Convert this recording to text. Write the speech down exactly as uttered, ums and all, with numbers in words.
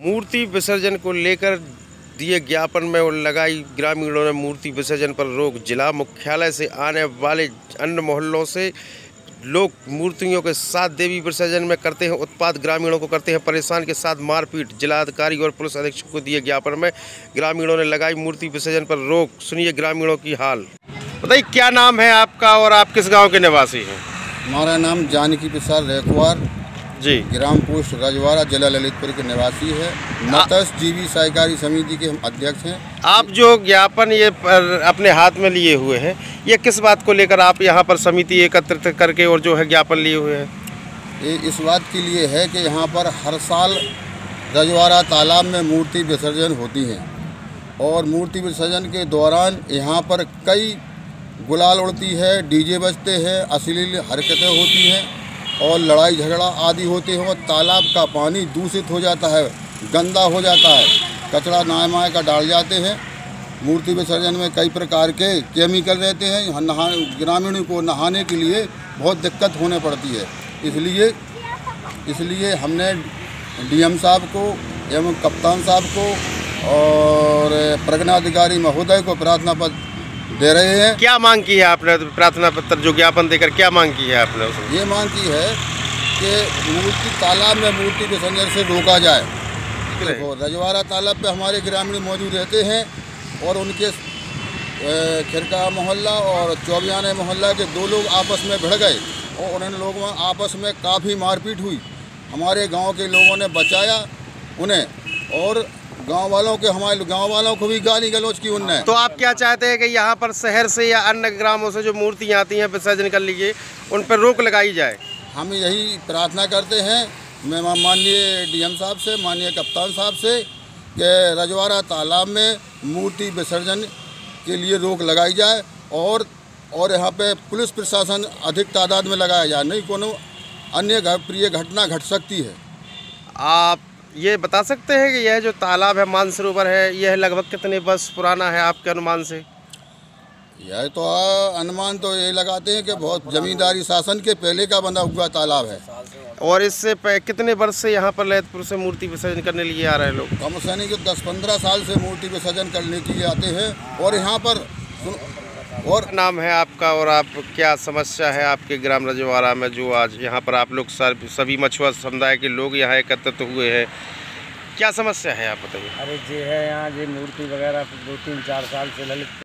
मूर्ति विसर्जन को लेकर दिए ज्ञापन में और लगाई ग्रामीणों ने मूर्ति विसर्जन पर रोक। जिला मुख्यालय से आने वाले अन्य मोहल्लों से लोग मूर्तियों के साथ देवी विसर्जन में करते हैं उत्पात, ग्रामीणों को करते हैं परेशान, के साथ मारपीट। जिलाधिकारी और पुलिस अधीक्षक को दिए ज्ञापन में ग्रामीणों ने लगाई मूर्ति विसर्जन पर रोक। सुनिए ग्रामीणों की हाल। बताइए क्या नाम है आपका और आप किस गाँव के निवासी हैं? हमारा नाम जानकी प्रसाद रेखवार जी, ग्राम पोस्ट रजवाड़ा, जिला ललितपुर के निवासी है। मत्स्य जीवी सहकारी समिति के हम अध्यक्ष हैं। आप जो ज्ञापन ये पर अपने हाथ में लिए हुए हैं, ये किस बात को लेकर आप यहाँ पर समिति एकत्रित करके और जो है ज्ञापन लिए हुए हैं? ये इस बात के लिए है कि यहाँ पर हर साल रजवाड़ा तालाब में मूर्ति विसर्जन होती हैं और मूर्ति विसर्जन के दौरान यहाँ पर कई गुलाल उड़ती है, डीजे बजते हैं, अश्लील हरकतें होती हैं और लड़ाई झगड़ा आदि होते हैं और तालाब का पानी दूषित हो जाता है, गंदा हो जाता है, कचरा नाय का डाल जाते हैं। मूर्ति विसर्जन में कई प्रकार के केमिकल रहते हैं, नहा ग्रामीणों को नहाने के लिए बहुत दिक्कत होने पड़ती है। इसलिए इसलिए हमने डीएम साहब को एवं कप्तान साहब को और प्रज्ञाधिकारी महोदय को प्रार्थना पत्र दे रहे हैं। क्या मांग की है आपने? प्रार्थना पत्र जो ज्ञापन देकर क्या मांग की है आपने? ये मांग की है कि मूर्ति तालाब में मूर्ति विसर्जन से रोका जाए। देखो, रजवाड़ा तालाब पे हमारे ग्रामीण मौजूद रहते हैं और उनके खिरका मोहल्ला और चौबियाने मोहल्ला के दो लोग आपस में भिड़ गए और उन लोगों में आपस में काफ़ी मारपीट हुई। हमारे गांव के लोगों ने बचाया उन्हें और गांव वालों के हमारे गांव वालों को भी गाली गलौज की उनने। तो आप क्या चाहते हैं कि यहाँ पर शहर से या अन्य ग्रामों से जो मूर्तियाँ आती हैं विसर्जन कर लीजिए, उन पर रोक लगाई जाए? हम यही प्रार्थना करते हैं मैं माननीय डीएम साहब से, माननीय कप्तान साहब से कि रजवाड़ा तालाब में मूर्ति विसर्जन के लिए रोक लगाई जाए और और यहाँ पे पुलिस प्रशासन अधिक तादाद में लगाया जाए, नहीं कोनो अन्य प्रिय घटना घट सकती है। आप ये बता सकते हैं कि यह जो तालाब है, मानसरोवर है, यह लगभग कितने वर्ष पुराना है आपके अनुमान से? यह तो अनुमान तो ये लगाते हैं कि बहुत जमींदारी शासन के पहले का बना हुआ तालाब है। और इससे कितने वर्ष से यहाँ पर ललितपुर से मूर्ति विसर्जन करने लिए आ रहे हैं लोग? कम से नहीं जो दस पंद्रह साल से मूर्ति विसर्जन करने के लिए आते हैं। और यहाँ पर और नाम है आपका और आप क्या समस्या है आपके ग्राम रजवाड़ा में जो आज यहाँ पर आप लोग सभी मछुआ समुदाय के लोग यहाँ एकत्रित हुए हैं, क्या समस्या है आप बताइए? अरे जी है यहाँ जी मूर्ति वगैरह दो तीन चार साल से ललित